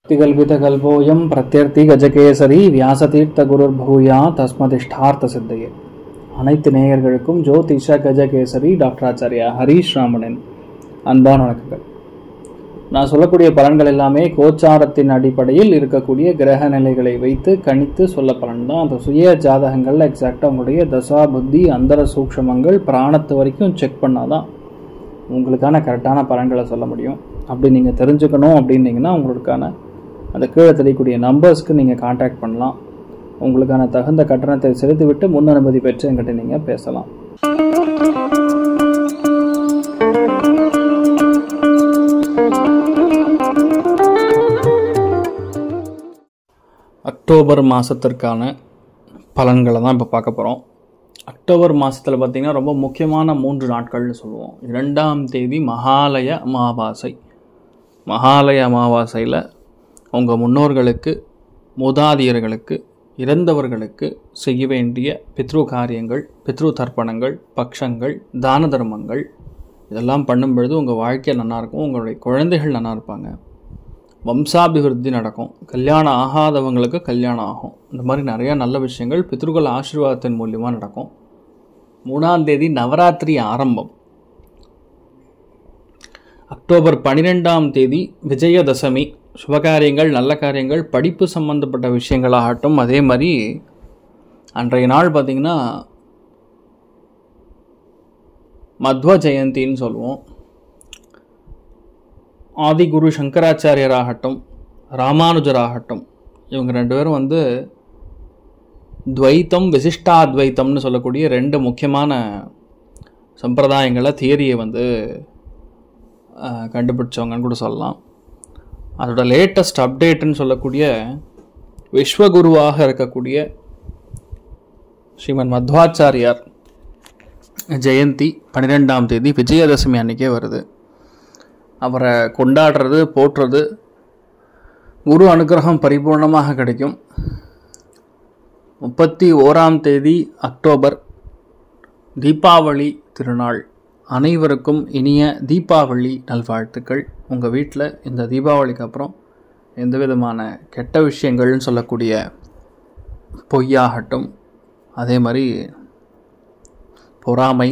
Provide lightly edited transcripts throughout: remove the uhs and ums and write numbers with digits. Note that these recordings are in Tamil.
திகல்பிதகல்போயம் பிரத்யர்த்தி கஜகேசரி வியாசதீர்த்த குருர்பூயா தஸ்மதிஷ்டார்த்த சித்தையே. அனைத்து நேயர்களுக்கும் ஜோதிஷ கஜகேசரி டாக்டர் ஆச்சாரியா ஹரீஷ் ராமனின் அன்பான வணக்கங்கள். நான் சொல்லக்கூடிய பலன்கள் எல்லாமே கோச்சாரத்தின் அடிப்படையில் இருக்கக்கூடிய கிரக நிலைகளை வைத்து கணித்து சொல்ல பலன் தான். அந்த சுய ஜாதகங்கள்ல எக்ஸாக்டாக உங்களுடைய தசா புத்தி அந்தர சூக்ஷமங்கள் பிராணத்து வரைக்கும் செக் பண்ணாதான் உங்களுக்கான கரெக்டான பலன்களை சொல்ல முடியும். அப்படி நீங்கள் தெரிஞ்சுக்கணும் அப்படின்னீங்கன்னா உங்களுக்கான அந்த கீழே தெரியக்கூடிய நம்பர்ஸ்க்கு நீங்கள் கான்டாக்ட் பண்ணலாம். உங்களுக்கான தகுந்த கட்டணத்தை செலுத்திவிட்டு முன் அனுமதி பெற்று என்கிட்ட நீங்கள் பேசலாம். அக்டோபர் மாதத்திற்கான பலன்களை தான் இப்போ பார்க்க போகிறோம். அக்டோபர் மாதத்தில் பார்த்திங்கன்னா ரொம்ப முக்கியமான 3 நாட்கள்னு சொல்லுவோம். 2ஆம் தேதி மகாலய அமாவாசை. மகாலய அமாவாசையில் உங்கள் முன்னோர்களுக்கு, மூதாதையர்களுக்கு, இறந்தவர்களுக்கு செய்ய வேண்டிய பித்ரு காரியங்கள், பித்ரு தர்ப்பணங்கள், பக்ஷங்கள், தான தர்மங்கள் இதெல்லாம் பண்ணும் பொழுது உங்கள் வாழ்க்கை நல்லாயிருக்கும். உங்களுடைய குழந்தைகள் நல்லா இருப்பாங்க. வம்சாபிவிருத்தி நடக்கும். கல்யாணம் ஆகாதவங்களுக்கு கல்யாணம் ஆகும். இந்த மாதிரி நிறையா நல்ல விஷயங்கள் பித்ருக்கள் ஆசீர்வாதத்தின் மூலியமாக நடக்கும். 3ஆம் தேதி நவராத்திரி ஆரம்பம். அக்டோபர் 12ஆம் தேதி விஜயதசமி. சுபகாரியங்கள், நல்ல காரியங்கள், படிப்பு சம்பந்தப்பட்ட விஷயங்களாகட்டும். அதே மாதிரி அன்றைய நாள் பார்த்திங்கன்னா மத்வ ஜெயந்தின்னு சொல்லுவோம். ஆதிகுரு சங்கராச்சாரியராகட்டும், ராமானுஜராகட்டும், இவங்க 2 பேரும் துவைத்தம் விசிஷ்டாத்வைத்தம்னு சொல்லக்கூடிய 2 முக்கியமான சம்பிரதாயங்களை, தியரியை கண்டுபிடிச்சவங்கன்னு கூட சொல்லலாம். அதோட லேட்டஸ்ட் அப்டேட்டுன்னு சொல்லக்கூடிய விஸ்வகுருவாக இருக்கக்கூடிய ஸ்ரீமன் மத்வாச்சாரியார் ஜெயந்தி 12ஆம் தேதி விஜயதசமி அன்றைக்கே வருது. அவரை கொண்டாடுறது, போற்றுறது, குரு அனுகிரகம் பரிபூர்ணமாக கிடைக்கும். 31ஆம் தேதி அக்டோபர் தீபாவளி திருநாள். அனைவருக்கும் இனிய தீபாவளி நல்வாழ்த்துக்கள். உங்கள் வீட்டில் இந்த தீபாவளிக்கு அப்புறம் எந்த விதமான கெட்ட விஷயங்கள்னு சொல்லக்கூடிய பொய்யாகட்டும், அதே மாதிரி பொறாமை,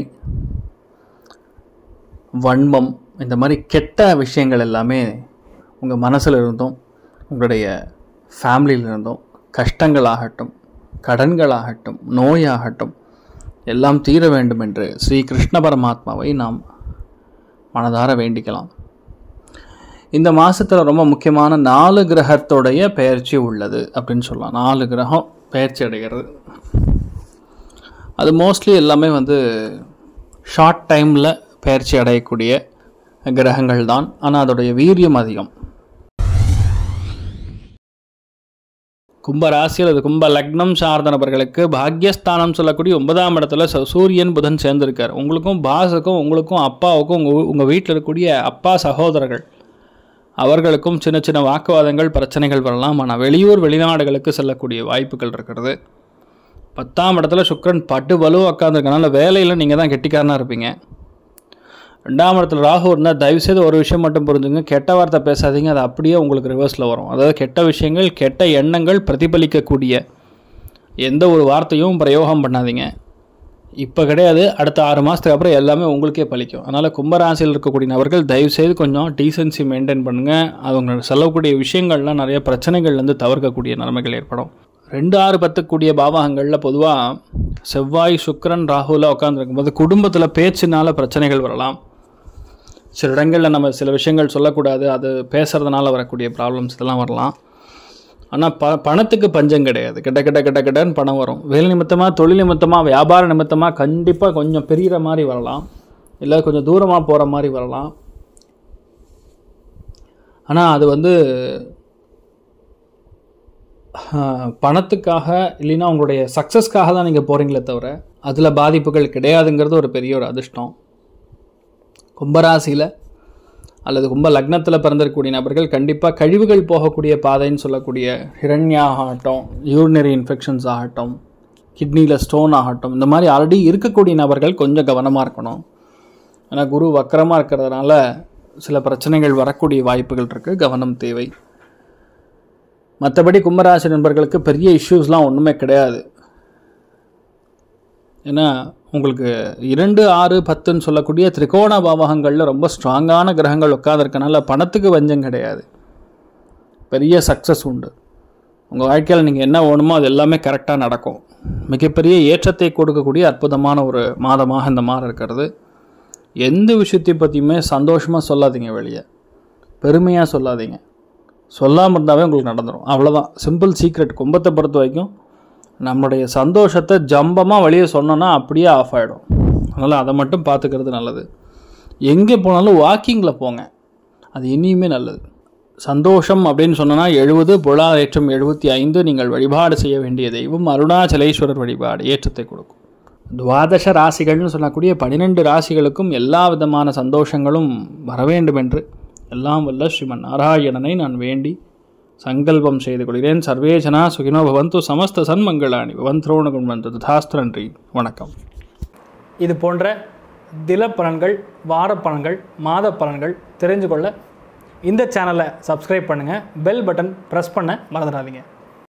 வன்மம், இந்த மாதிரி கெட்ட விஷயங்கள் எல்லாமே உங்கள் மனசில் இருந்தும் உங்களுடைய ஃபேமிலியில் இருந்தும், கஷ்டங்களாகட்டும், கடன்களாகட்டும், நோயாகட்டும் எல்லாம் தீர வேண்டும் என்று ஸ்ரீ கிருஷ்ண பரமாத்மாவை நாம் மனதார வேண்டிக்கலாம். இந்த மாதத்தில் ரொம்ப முக்கியமான 4 கிரகத்தோடைய பெயர்ச்சி உள்ளது அப்படின்னு சொல்லலாம். 4 கிரகம் பெயர்ச்சி அடைகிறது. அது மோஸ்ட்லி எல்லாமே ஷார்ட் டைமில் பெயர்ச்சி அடையக்கூடிய கிரகங்கள் தான். ஆனால் அதோடைய வீரியம் அதிகம். கும்பராசி அல்லது கும்ப லக்னம் சார்ந்த நபர்களுக்கு பாக்யஸ்தானம் சொல்லக்கூடிய 9ஆம் இடத்துல சூரியன் புதன் சேர்ந்திருக்கார். உங்களுக்கும் பாஸுக்கும், உங்களுக்கும் அப்பாவுக்கும், உங்கள் வீட்டில் இருக்கக்கூடிய அப்பா சகோதரர்கள் அவர்களுக்கும் சின்ன சின்ன வாக்குவாதங்கள், பிரச்சனைகள் வரலாம். ஆனால் வெளியூர் வெளிநாடுகளுக்கு செல்லக்கூடிய வாய்ப்புகள் இருக்கிறது. 10ஆம் இடத்துல சுக்கிரன் பட்டு வலுவாக உட்காந்துருக்கனால வேலையில் நீங்கள் தான் கெட்டிக்காரனாக இருப்பீங்க. 2ஆம் இடத்துல ராகு இருந்தால் தயவுசெய்து ஒரு விஷயம் மட்டும் புரிஞ்சுங்க, கெட்ட வார்த்தை பேசாதீங்க. அது அப்படியே உங்களுக்கு ரிவர்ஸில் வரும். அதாவது கெட்ட விஷயங்கள், கெட்ட எண்ணங்கள் பிரதிபலிக்கக்கூடிய எந்த ஒரு வார்த்தையும் பிரயோகம் பண்ணாதீங்க. இப்போ கிடையாது, அடுத்த 6 மாதத்துக்கு அப்புறம் எல்லாமே உங்களுக்கே பலிக்கும். அதனால் கும்பராசியில் இருக்கக்கூடிய நபர்கள் தயவுசெய்து கொஞ்சம் டீசென்சி மெயின்டைன் பண்ணுங்கள். அவங்க செல்லக்கூடிய விஷயங்கள்லாம் நிறைய பிரச்சனைகள் தவிர்க்கக்கூடிய நிலைமைகள் ஏற்படும். 2, 6, 10 கூடிய பாவகங்களில் பொதுவாக செவ்வாய், சுக்கிரன், ராகுவில் உட்காந்துருக்கும் போது குடும்பத்தில் பேச்சினால் பிரச்சனைகள் வரலாம். சில இடங்களில் நம்ம சில விஷயங்கள் சொல்லக்கூடாது, அது பேசுகிறதுனால வரக்கூடிய ப்ராப்ளம்ஸ் இதெல்லாம் வரலாம். ஆனால் பணத்துக்கு பஞ்சம் கிடையாது. கிட்டன்னு பணம் வரும். வேலை நிமித்தமாக, தொழில் நிமித்தமாக, வியாபார நிமித்தமாக கண்டிப்பாக கொஞ்சம் பெரிய மாதிரி வரலாம், இல்லை கொஞ்சம் தூரமாக போகிற மாதிரி வரலாம். ஆனால் அது பணத்துக்காக இல்லைன்னா உங்களுடைய சக்ஸஸ்க்காக தான் நீங்கள் போகிறீங்களே தவிர அதில் பாதிப்புகள் கிடையாதுங்கிறது ஒரு பெரிய ஒரு அதிர்ஷ்டம். கும்பராசியில் அல்லது கும்ப லக்னத்தில் பிறந்திருக்கக்கூடிய நபர்கள் கண்டிப்பாக கழிவுகள் போகக்கூடிய பாதைன்னு சொல்லக்கூடிய ஹிரண்யாகட்டும், யூரினரி இன்ஃபெக்ஷன்ஸ் ஆகட்டும், கிட்னியில் ஸ்டோன் ஆகட்டும், இந்த மாதிரி ஆல்ரெடி இருக்கக்கூடிய நபர்கள் கொஞ்சம் கவனமாக இருக்கணும். ஏன்னா குரு வக்கரமாக இருக்கிறதுனால சில பிரச்சனைகள் வரக்கூடிய வாய்ப்புகள் இருக்குது. கவனம் தேவை. மற்றபடி கும்பராசி நண்பர்களுக்கு பெரிய இஷ்யூஸ்லாம் ஒன்றுமே கிடையாது. ஏன்னா உங்களுக்கு 2, 6, 10ன்னு சொல்லக்கூடிய திரிகோண பாவகங்களில் ரொம்ப ஸ்ட்ராங்கான கிரகங்கள் உட்காந்துருக்கனால பணத்துக்கு வஞ்சம் கிடையாது. பெரிய சக்ஸஸ் உண்டு. உங்கள் வாழ்க்கையில் நீங்கள் என்ன வேணுமோ அது எல்லாமே கரெக்டாக நடக்கும். மிகப்பெரிய ஏற்றத்தை கொடுக்கக்கூடிய அற்புதமான ஒரு மாதமாக இந்த மாதம் இருக்கிறது. எந்த விஷயத்தை பற்றியுமே சந்தோஷமாக சொல்லாதீங்க, வெளியே பெருமையாக சொல்லாதீங்க. சொல்லாமல் இருந்தாவே உங்களுக்கு நடந்துடும். அவ்வளோதான், சிம்பிள் சீக்ரெட். கும்பத்தை பொறுத்த வரைக்கும் நம்மளுடைய சந்தோஷத்தை ஜம்பமாக வெளியே சொன்னோன்னா அப்படியே ஆஃப் ஆகிடும். அதனால் அதை மட்டும் பார்த்துக்கிறது நல்லது. எங்கே போனாலும் வாக்கிங்கில் போங்க, அது இனியுமே நல்லது. சந்தோஷம் அப்படின்னு சொன்னால் 70, பொருளாதாரம் 75. நீங்கள் வழிபாடு செய்ய வேண்டிய தெய்வம் அருணாச்சலேஸ்வரர் வழிபாடு ஏற்றத்தை கொடுக்கும். துவாதச ராசிகள்னு சொல்லக்கூடிய 12 ராசிகளுக்கும் எல்லா விதமான சந்தோஷங்களும் வர வேண்டும் என்று எல்லாம் வல்ல ஸ்ரீமன் நாராயணனை நான் வேண்டி சங்கல்பம் செய்து கொள்கிறேன். சர்வே ஜனா சுகினோ பவந்து, சமஸ்த சன்மங்களானி பவந்தோணு குண்வந்து ததாஸ்து. நன்றி, வணக்கம். இது போன்ற தினப்பலன்கள், வாரப்பலன்கள், மாத பலன்கள் தெரிஞ்சு கொள்ள இந்த சேனலை சப்ஸ்கிரைப் பண்ணுங்கள். பெல் பட்டன் ப்ரெஸ் பண்ண மறந்துடாதீங்க.